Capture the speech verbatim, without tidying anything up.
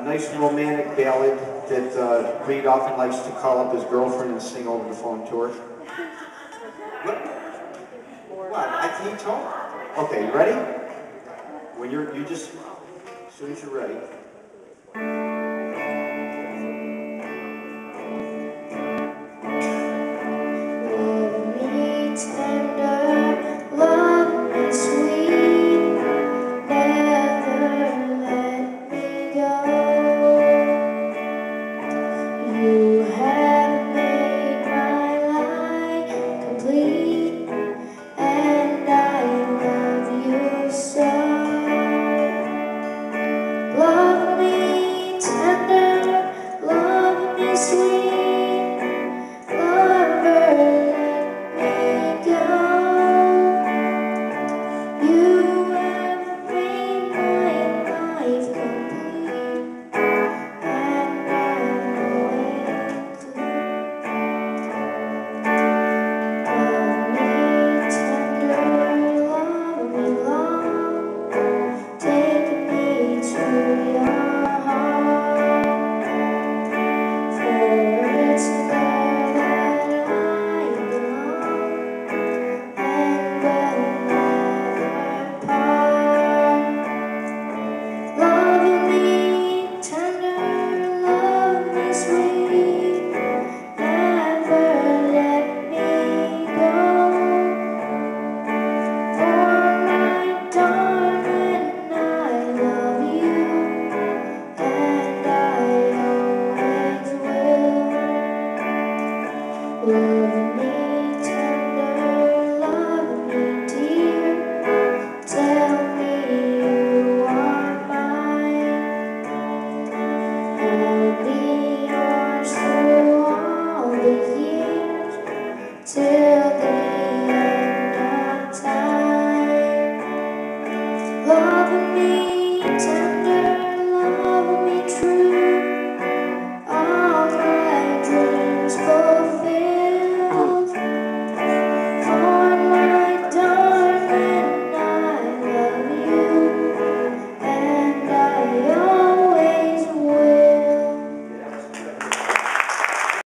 a nice romantic ballad that uh, Reed often likes to call up his girlfriend and sing over the phone to her. What? What? I can't tell. Okay, you ready? When you're, you just, as soon as you're ready.